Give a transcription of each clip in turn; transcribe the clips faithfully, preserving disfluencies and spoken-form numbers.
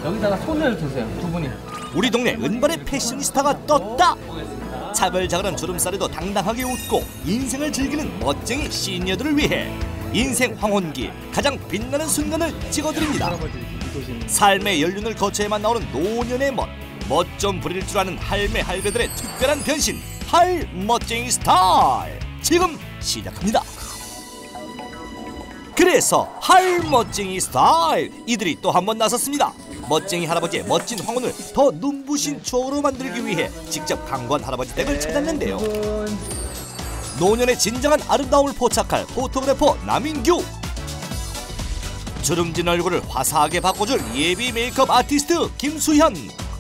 여기다가 손을 드세요, 두 분이. 우리 동네 은발의 패셔니스타가 떴다. 차별자그란 주름살에도 당당하게 웃고 인생을 즐기는 멋쟁이 시니어들을 위해 인생 황혼기 가장 빛나는 순간을 찍어드립니다. 삶의 연륜을 거쳐야만 나오는 노년의 멋, 멋 좀 부릴 줄 아는 할매 할배들의 특별한 변신, 할 멋쟁이 스타일 지금 시작합니다. 그래서 할 멋쟁이 스타일 이들이 또 한 번 나섰습니다. 멋쟁이 할아버지의 멋진 황혼을 더 눈부신 추억으로 만들기 위해 직접 강관 할아버지 댁을 찾았는데요. 노년의 진정한 아름다움을 포착할 포토그래퍼 남인규, 주름진 얼굴을 화사하게 바꿔줄 예비 메이크업 아티스트 김수현.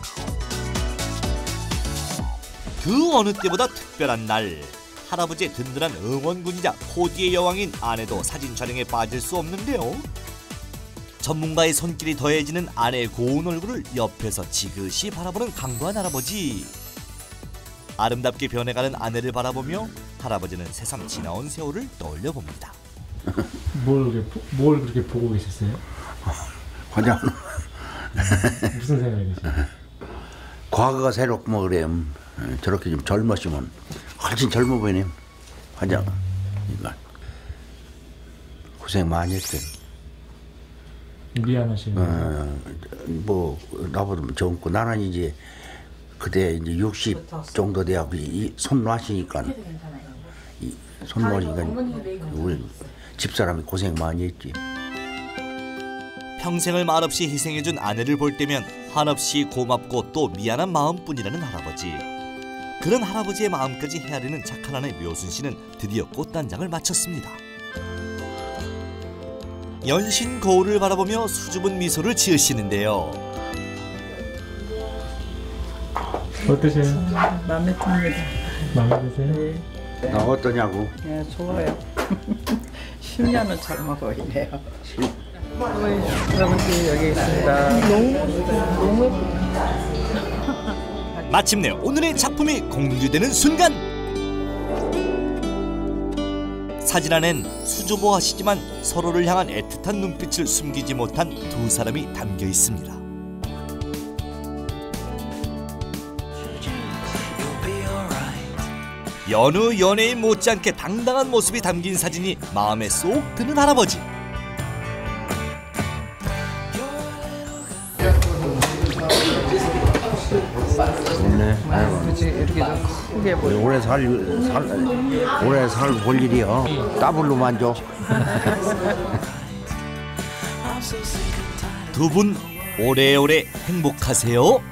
그 어느 때보다 특별한 날, 할아버지의 든든한 응원군이자 코디의 여왕인 아내도 사진 촬영에 빠질 수 없는데요. 전문가의 손길이 더해지는 아내의 고운 얼굴을 옆에서 지그시 바라보는 강관 할아버지. 아름답게 변해가는 아내를 바라보며 할아버지는 새삼 지나온 세월을 떠올려 봅니다. 뭘 그렇게, 뭘 그렇게 보고 계셨어요? 화장. 무슨 생각이세요? 과거가 새롭고 뭐 그래요. 저렇게 좀 젊으시면 훨씬 젊어 보이네. 화장. 이거 고생 많이 했어요. 미안하시네요. 어, 뭐 나보다 젊고 나는 이제 그때 이제 육십 정도 돼야 손 놔시니까 손 놔시니까 우리 집사람이 고생 많이 했지. 평생을 말없이 희생해준 아내를 볼 때면 한없이 고맙고 또 미안한 마음뿐이라는 할아버지. 그런 할아버지의 마음까지 헤아리는 착한 아내 묘순 씨는 드디어 꽃단장을 마쳤습니다. 연신 거울을 바라보며 수줍은 미소를 지으시는데요. 어떠세요? 마음에 듭니다. 마음에 드세요? 네. 나 어떠냐고? 네, 좋아요. 십 년은 젊어 보이네요. 할아버지 여기 있습니다. 너무 너무 마침내 오늘의 작품이 공개되는 순간, 사진 안엔 수줍어하시지만 서로를 향한 애틋한 눈빛을 숨기지 못한 두 사람이 담겨 있습니다. 여느 연예인 못지않게 당당한 모습이 담긴 사진이 마음에 쏙 드는 할아버지. 좋네. 할아버지 이렇게 좀 크게 보여. 오래 살, 살 오래 살 볼 일이야. 더블로만 줘. 두 분 오래오래 행복하세요.